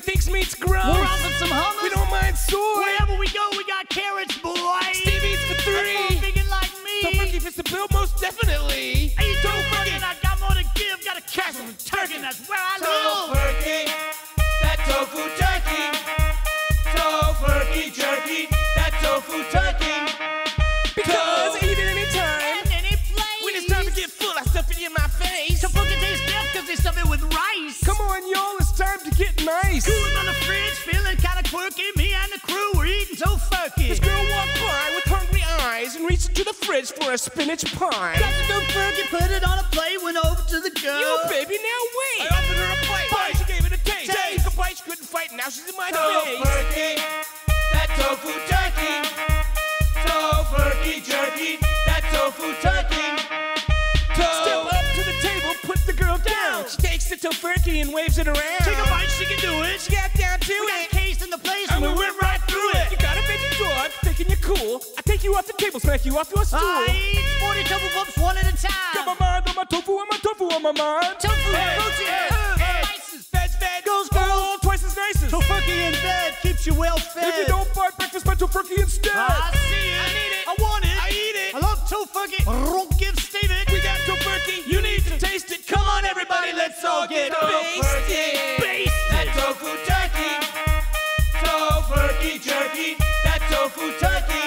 thinks meat's gross. We're off with some hummus. We don't mind soy. Wherever we go, we got carrots, boy. Steve eats for 3. That's more vegan like me. Tofurkey fits the bill, most definitely. I eat Tofurkey and I got more to give. Got a castle in Turkey, and that's where I live. Tofurkey, that tofu turkey. Tofurkey jerky, that tofu turkey. Because eat it anytime. And any place. When it's time to get full, I stuff it in my face. Tofurkey tastes deaf because they stuff it with rice. Come on, y'all, it's time to get nice. Cooling on the fridge, feeling kind of quirky. Me and the crew were eating Tofurkey. This girl walked by with hungry eyes and reached into the fridge for a spinach pie. Got the Tofurkey, put it on a plate, went over to the girl. You baby, now wait. I offered her a plate. Bite. She gave it a taste. She took a bite, she couldn't fight, now she's in my face. Tofurkey, that tofu turkey. Tofurkey jerky, that tofu turkey. Step up to the table, put the girl down. She takes the Tofurkey and waves it around. Take a bite, she can do it. She got down to We got it. case in the place, And we went right through it. You got a veggie dog, thinking you're cool. I take you off the table, smack you off your stool. I eat 40 tofu bumps one at a time. Got my mind on my tofu and my tofu on my mind. Tofu, Hey, protein, hey, herbs, hey. spices. Feds, fed. Girls, girls. Oh, twice as nice as. Tofurkey in bed keeps you well fed. If you don't buy breakfast, buy Tofurkey instead. I see it. I need it. I want it. I eat it. I love Tofurkey. Don't give Steve it. We got Tofurkey. You need to taste it. Come on, everybody, let's all get basted. Basted. That tofu turkey. Tofurkey jerky. That tofu turkey.